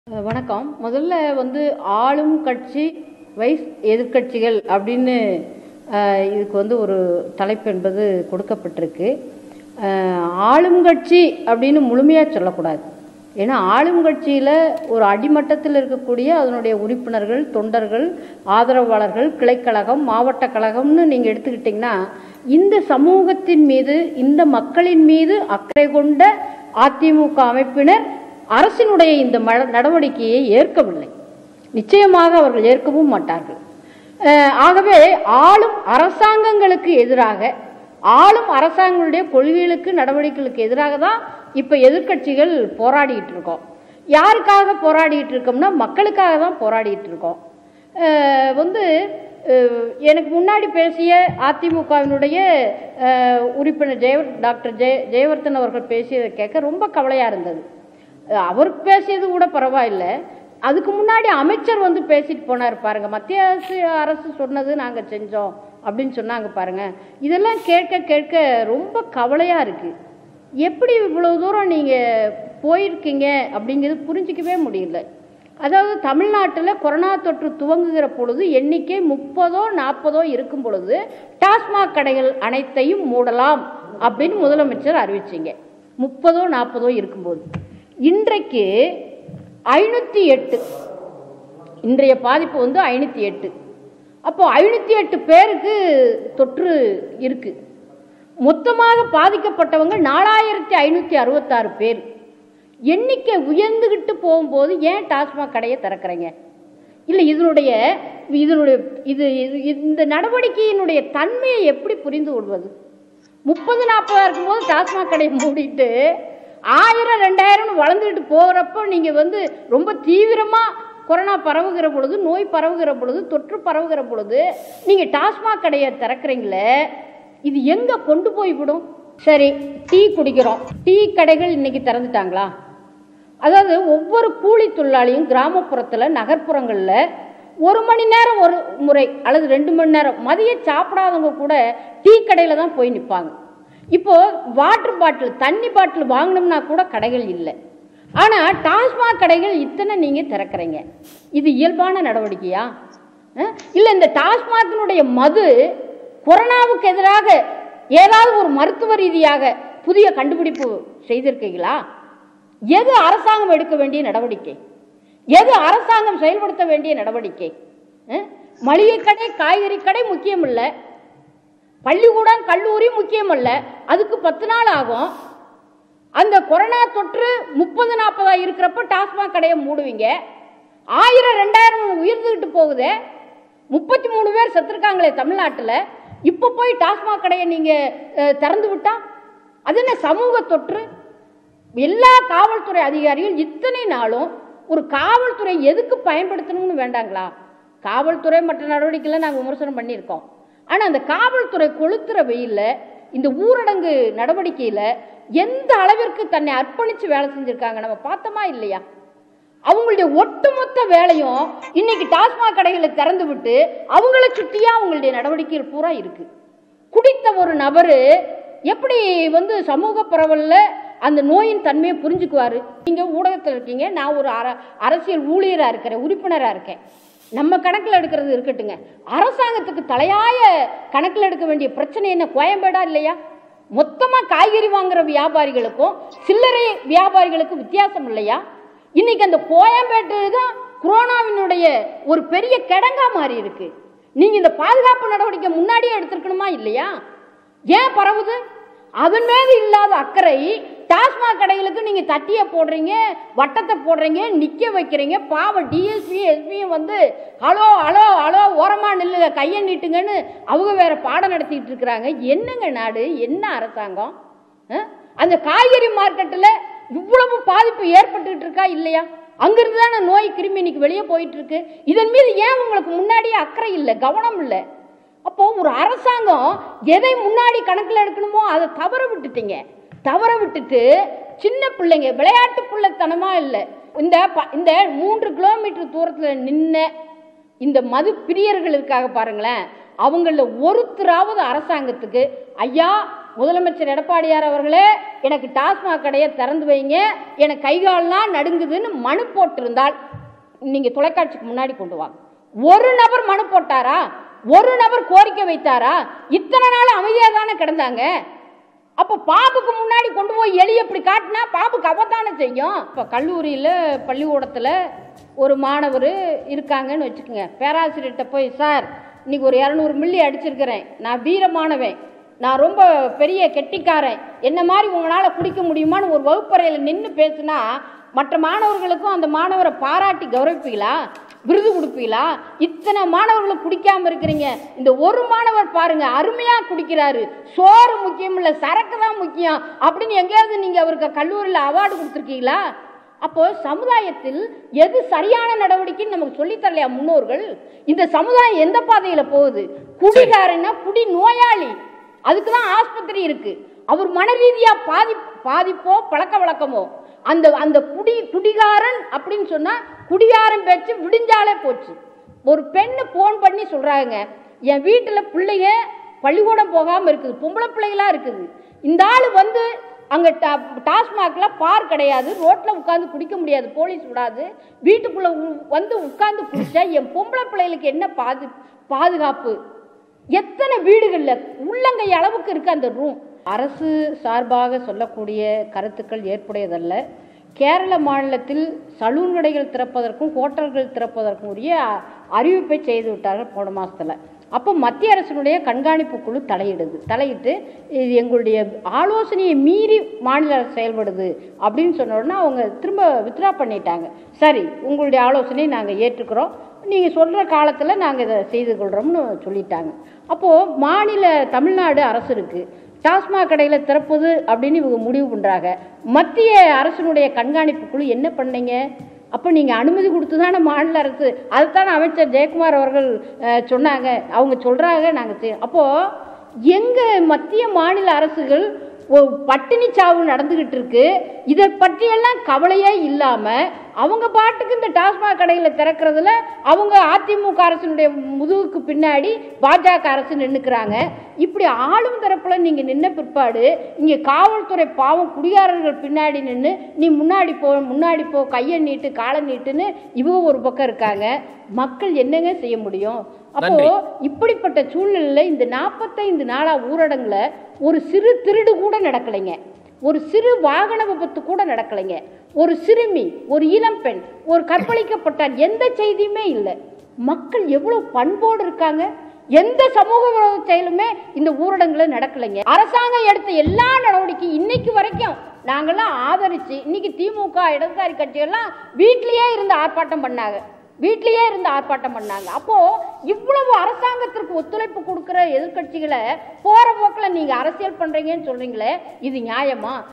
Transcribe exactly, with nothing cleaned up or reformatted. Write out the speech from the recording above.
அஹ் வணக்கம். முதல்ல வந்து ஆளும் கட்சி வைஸ் எதிர்க்கட்சிகள் அப்படின்னு அஹ், இதுக்கு வந்து ஒரு தலைப்பு என்பது கொடுக்கப்பட்டிருக்கு. அஹ், ஆளும் கட்சி அப்படின்னு முழுமையாக சொல்லக்கூடாது. ஏன்னா ஆளும் கட்சியில் ஒரு அடிமட்டத்தில் இருக்கக்கூடிய அதனுடைய உறுப்பினர்கள், தொண்டர்கள், ஆதரவாளர்கள், கிளைக்கழகம், மாவட்ட கழகம்னு நீங்கள் எடுத்துக்கிட்டிங்கன்னா இந்த சமூகத்தின் மீது, இந்த மக்களின் மீது அக்கறை கொண்ட அதிமுக அமைப்பினர் அரசினுடைய இந்த நடவடிக்கையை ஏற்கவில்லை. நிச்சயமாக அவர்கள் ஏற்கவும் மாட்டார்கள். ஆகவே ஆளும் அரசாங்கங்களுக்கு எதிராக, ஆளும் அரசாங்கங்களுடைய கொள்கைகளுக்கு, நடவடிக்கைகளுக்கு எதிராக தான் இப்போ எதிர்க்கட்சிகள் போராடிட்டு இருக்கோம். யாருக்காக போராடிட்டு இருக்கோம்னா மக்களுக்காக தான் போராடிட்டு இருக்கோம். வந்து எனக்கு முன்னாடி பேசிய அதிமுகவினுடைய உறுப்பினர் ஜெய டாக்டர் ஜெய ஜெயவர்தன் அவர்கள் பேசியதை கேட்க ரொம்ப கவலையாக இருந்தது. அவர் பேசியது கூட பரவாயில்லை. அதுக்கு முன்னாடி அமைச்சர் வந்து பேசிட்டு போனார் பாருங்க. மத்திய அரசு அரசு சொன்னது நாங்கள் செஞ்சோம் அப்படின்னு சொன்னாங்க பாருங்க. இதெல்லாம் கேட்க கேட்க ரொம்ப கவலையாக இருக்குது. எப்படி இவ்வளோ தூரம் நீங்கள் போயிருக்கீங்க அப்படிங்கிறது புரிஞ்சிக்கவே முடியல. அதாவது தமிழ்நாட்டில் கொரோனா தொற்று துவங்குகிற பொழுது எண்ணிக்கை முப்பதோ நாற்பதோ இருக்கும் பொழுது டாஸ்மாக் கடைகள் அனைத்தையும் மூடலாம் அப்படின்னு முதலமைச்சர் அறிவிச்சிங்க. முப்பதோ நாற்பதோ இருக்கும்போது இன்றைக்கு ஐநூற்றி எட்டு, இன்றைய பாதிப்பு வந்து ஐநூற்றி எட்டு. அப்போ ஐநூற்றி எட்டு பேருக்கு தொற்று இருக்கு. மொத்தமாக பாதிக்கப்பட்டவங்க நாலாயிரத்தி ஐநூற்றி அறுபத்தாறு பேர். எண்ணிக்கை உயர்ந்துகிட்டு போகும்போது ஏன் டாஸ்மாக் கடையை திறக்கிறீங்க? இல்லை, இதனுடைய இதனுடைய இது இந்த நடவடிக்கையினுடைய தன்மையை எப்படி புரிந்து கொள்வது? முப்பது நாற்பதா இருக்கும்போது டாஸ்மாக் கடையை மூடிட்டு ஆயிரம் ரெண்டாயிரம்னு வளர்ந்துட்டு போகிறப்போ நீங்கள் வந்து ரொம்ப தீவிரமாக கொரோனா பரவுகிற பொழுது, நோய் பரவுகிற பொழுது, தொற்று பரவுகிற பொழுது நீங்கள் டாஸ்மாக் கடையை திறக்கிறீங்களே, இது எங்கே கொண்டு போய்விடும்? சரி, டீ குடிக்கிறோம், டீ கடைகள் இன்னைக்கு திறந்துட்டாங்களா? அதாவது ஒவ்வொரு கூலி தொழிலாளியும் கிராமப்புறத்தில், நகர்ப்புறங்களில் ஒரு மணி நேரம் ஒரு முறை அல்லது ரெண்டு மணி நேரம் மதியம் சாப்பிடாதவங்க கூட டீ கடையில் தான் போய் நிற்பாங்க. இப்போ வாட்டர் பாட்டில், தண்ணி பாட்டில் வாங்கினோம்னா கூட கடைகள் இல்லை. ஆனால் டாஸ்மாக் கடைகள் இத்தனை நீங்கள் திறக்கிறீங்க. இது இயல்பான நடவடிக்கையா? இல்லை, இந்த டாஸ்மாகினுடைய மது கொரோனாவுக்கு எதிராக ஏதாவது ஒரு மருத்துவ ரீதியாக புதிய கண்டுபிடிப்பு செய்திருக்கீங்களா? எது அரசாங்கம் எடுக்க வேண்டிய நடவடிக்கை? எது அரசாங்கம் செயல்படுத்த வேண்டிய நடவடிக்கை? மளிகை கடை, காய்கறி கடை முக்கியம் இல்லை, பள்ளிக்கூடம், கல்லூரி முக்கியம் அல்ல, அதுக்கு பத்து நாள் ஆகும். அந்த கொரோனா தொற்று முப்பது நாற்பதா இருக்கிறப்ப டாஸ்மாக் கடையை மூடுவீங்க. ஆயிரம் ரெண்டாயிரம் உயர்ந்துகிட்டு போகுது. முப்பத்தி மூணு பேர் செத்துருக்காங்களே தமிழ்நாட்டில். இப்போ போய் டாஸ்மாக் கடையை நீங்கள் திறந்து விட்டா அது என்ன சமூக தொற்று? எல்லா காவல்துறை அதிகாரிகள் இத்தனை நாளும் ஒரு காவல்துறை எதுக்கு பயன்படுத்தணும்னு வேண்டாங்களா? காவல்துறை மற்ற நடவடிக்கைகளை நாங்கள் விமர்சனம் பண்ணியிருக்கோம். ஆனால் அந்த காவல்துறை கொளுத்துற வெயில்ல, இந்த ஊரடங்கு நடவடிக்கையில் எந்த அளவிற்கு தன்னை அர்ப்பணித்து வேலை செஞ்சுருக்காங்க நம்ம பார்த்தோமா இல்லையா? அவங்களுடைய ஒட்டுமொத்த வேலையும் இன்னைக்கு டாஸ்மாக் கடைகளை திறந்து விட்டு அவங்கள சுற்றியா அவங்களுடைய நடவடிக்கைகள் பூரா இருக்கு. குடித்த ஒரு நபர் எப்படி வந்து சமூக பரவல்ல அந்த நோயின் தன்மையை புரிஞ்சுக்குவாரு? நீங்கள் ஊடகத்தில் இருக்கீங்க, நான் ஒரு அர அரசியல் ஊழியராக இருக்கிறேன், உறுப்பினராக இருக்கேன். நம்ம கணக்கில் எடுக்கிறது இருக்கட்டுங்க, அரசாங்கத்துக்கு தலையாய கணக்கில் எடுக்க வேண்டிய பிரச்சனை என்ன? கோயம்பேடா இல்லையா? மொத்தமாக காய்கறி வாங்குற வியாபாரிகளுக்கும் சில்லறை வியாபாரிகளுக்கும் வித்தியாசம் இல்லையா? இன்னைக்கு அந்த கோயம்பேட்டு தான் கொரோனாவினுடைய ஒரு பெரிய கிடங்கா மாறி இருக்கு. நீங்க இந்த பாதுகாப்பு நடவடிக்கை முன்னாடியே எடுத்திருக்கணுமா இல்லையா? ஏன் பரவுது? அதன் மீது இல்லாத அக்கறை டாஸ்மாக் கடைகளுக்கு நீங்க தட்டிய போடுறீங்க, வட்டத்தை போடுறீங்க, நிக்க வைக்கிறீங்க. பாவம் டிஎஸ்பி எஸ்பியும் வந்து ஹலோ ஹலோ ஹலோ ஓரமா நில்லுங்க, கையை நீட்டுங்கன்னு அவங்க வேற பாடம் நடத்திட்டு இருக்கிறாங்க. என்னங்க நாடு, என்ன அரசாங்கம்? அந்த காய்கறி மார்க்கெட்டில் இவ்வளவு பாதிப்பு ஏற்பட்டு இருக்கா இல்லையா? அங்கிருந்து தானே நோய் கிருமி இன்னைக்கு வெளியே போயிட்டு இருக்கு. இதன் மீது ஏன் உங்களுக்கு முன்னாடியே அக்கறை இல்லை, கவனம் இல்லை? அப்போ ஒரு அரசாங்கம் எதை முன்னாடி கணக்கில் எடுக்கணுமோ அதை தவற விட்டுட்டீங்க. தவற விட்டுட்டு சின்ன பிள்ளைங்க விளையாட்டு பிள்ளைத்தனமா இல்லை, இந்த இந்த மூன்று கிலோமீட்டர் தூரத்தில் நின்ன இந்த மது பிரியர்கள் இருக்காக பாருங்களேன், அவங்கள ஒருத்தராவது அரசாங்கத்துக்கு ஐயா முதலமைச்சர் எடப்பாடியார் அவர்களே எனக்கு டாஸ்மாக் கடையை திறந்து வைங்க, எனக்கு கைகாலெல்லாம் நடுங்குதுன்னு மனு போட்டிருந்தால் நீங்க தொலைக்காட்சிக்கு முன்னாடி கொண்டு வாங்க. ஒரு நபர் மனு போட்டாரா? ஒரு நபர் கோரிக்கை வைத்தாரா? இத்தனை நாள் அமைதியாக தானே கிடந்தாங்க. அப்போ பாபுக்கு முன்னாடி கொண்டு போய் எலி எப்படி காட்டினா பாபுக்கு அவதானே செய்யும். இப்போ கல்லூரியில் பள்ளிக்கூடத்தில் ஒரு மாணவர் இருக்காங்கன்னு வச்சுக்கோங்க. பேராசிரியர்கிட்ட போய், சார் இன்னைக்கு ஒரு இரநூறு மில்லி அடிச்சிருக்கிறேன், நான் வீரமானவன், நான் ரொம்ப பெரிய கெட்டிக்காரன், என்ன மாதிரி உங்களால் குடிக்க முடியுமான்னு ஒரு வகுப்பறையில் நின்று பேசுனா மற்ற மாணவர்களுக்கும் அந்த மாணவரை பாராட்டி கௌரவிப்பீங்களா? விருது கொடுப்பீங்களா? இத்தனை மாணவர்களும் குடிக்காம இருக்கிறீங்க, இந்த ஒரு மாணவர் பாருங்க அருமையா குடிக்கிறாரு, சோறு முக்கியம் இல்லை சரக்கு தான் முக்கியம் அப்படின்னு எங்கேயாவது நீங்க அவருக்கு கல்லூரியில் அவார்டு கொடுத்துருக்கீங்களா? அப்போ சமுதாயத்தில் எது சரியான நடவடிக்கைன்னு நமக்கு சொல்லித்தரலையா முன்னோர்கள்? இந்த சமுதாயம் எந்த பாதையில போகுது? குடிகாரன்னா குடி நோயாளி, அதுக்குதான் ஆஸ்பத்திரி இருக்கு. அவர் மன ரீதியா பாதி பாதிப்போ பழக்க வழக்கமோ, அந்த அந்த குடி குடிகாரன் அப்படின்னு சொன்னா குடிகாரன் பேச்சு விடிஞ்சாலே போச்சு. ஒரு பெண்ணு போன் பண்ணி சொல்றாங்க, என் வீட்டில் பிள்ளைங்க பள்ளிக்கூடம் போகாம இருக்குது, பொம்பளை பிள்ளைகளா இருக்குது, இந்த ஆள் வந்து அங்க டாஸ்மாக்ல பார் கிடையாது, ரோட்ல உட்கார்ந்து குடிக்க முடியாது, போலீஸ் விடாது, வீட்டுக்குள்ள வந்து உட்கார்ந்து குடிச்சா என் பொம்பளை பிள்ளைகளுக்கு என்ன பாது பாதுகாப்பு? எத்தனை வீடுகள்ல உள்ளங்கை அளவுக்கு இருக்கு அந்த ரூம். அரசு சார்பாக சொல்லக்கூடிய கருத்துக்கள் ஏற்புடையதல்ல. கேரள மாநிலத்தில் சலூன் கடைகள் திறப்பதற்கும் ஹோட்டல்கள் திறப்பதற்கும் உரிய அறிவிப்பை செய்து விட்டார்கள் போன மாதத்தில். அப்போ மத்திய அரசினுடைய கண்காணிப்பு குழு தலையிடுது. தலையிட்டு இது எங்களுடைய ஆலோசனையை மீறி மாநில அரசு செயல்படுது அப்படின்னு சொன்ன உடனே அவங்க திரும்ப வித்ரா பண்ணிட்டாங்க. சரி, உங்களுடைய ஆலோசனை நாங்கள் ஏற்றுக்கிறோம், நீங்கள் சொல்கிற காலத்தில் நாங்கள் இதை செய்து கொள்கிறோம்னு சொல்லிட்டாங்க. அப்போது மாநில தமிழ்நாடு அரசு இருக்குது, டாஸ்மாக் கடையில் திறப்பது அப்படின்னு இவங்க முடிவு பண்ணுறாங்க. மத்திய அரசினுடைய கண்காணிப்பு குழு என்ன பண்ணீங்க? அப்போ நீங்கள் அனுமதி கொடுத்து தானே மாநில அரசு, அதுதானே அமைச்சர் ஜெயக்குமார் அவர்கள் சொன்னாங்க, அவங்க சொல்கிறாங்க நாங்கள் செய்ய. அப்போது எங்கள் மத்திய மாநில அரசுகள் பட்டினி சாவு நடந்துகிட்டு இருக்கு, இதை பற்றியெல்லாம் கவலையே இல்லாமல் அவங்க பாட்டுக்கு இந்த டாஸ்மாக் கடையில் திறக்கிறதுல அவங்க அதிமுக அரசினுடைய முதுகுக்கு பின்னாடி பாஜக அரசு நின்றுக்கிறாங்க. இப்படி ஆளும் தரப்பில் நீங்கள் நின்ன பிற்பாடு இங்கே காவல்துறை பாவம் குடிகாரர்கள் பின்னாடி நின்று நீ முன்னாடி போ முன்னாடி போ கையை நீட்டு காலை நீட்டுன்னு இவங்க ஒரு பக்கம் இருக்காங்க. மக்கள் என்னங்க செய்ய முடியும்? அப்போ இப்படிப்பட்ட சூழ்நிலையில் இந்த நாற்பத்தைந்து நாளா ஊரடங்குல ஒரு சிறு திருடு கூட நடக்கலைங்க, ஒரு சிறு வாகன விபத்து கூட நடக்கலைங்க, ஒரு சிறுமி, ஒரு இளம்பெண், ஒரு கற்பழிக்கப்பட்டார், எந்த செய்தியுமே இல்லை. மக்கள் எவ்வளவு பண்போடு இருக்காங்க. எந்த சமூக விரோத செயலுமே இந்த ஊரடங்குல நடக்கலைங்க. அரசாங்கம் எடுத்த எல்லா நடவடிக்கையும் இன்னைக்கு வரைக்கும் நாங்கெல்லாம் ஆதரிச்சு, இன்னைக்கு திமுக இடதுசாரி கட்சிகள்லாம் வீட்டிலேயே இருந்து ஆர்ப்பாட்டம் பண்ணாங்க, வீட்டிலேயே இருந்து ஆர்ப்பாட்டம் பண்ணாங்க. அப்போ இவ்வளவு அரசாங்கத்திற்கு ஒத்துழைப்பு கொடுக்கிற எதிர்கட்சிகளை போற போக்கில் நீங்க அரசியல் பண்றீங்கன்னு சொல்றீங்களே, இது நியாயமா?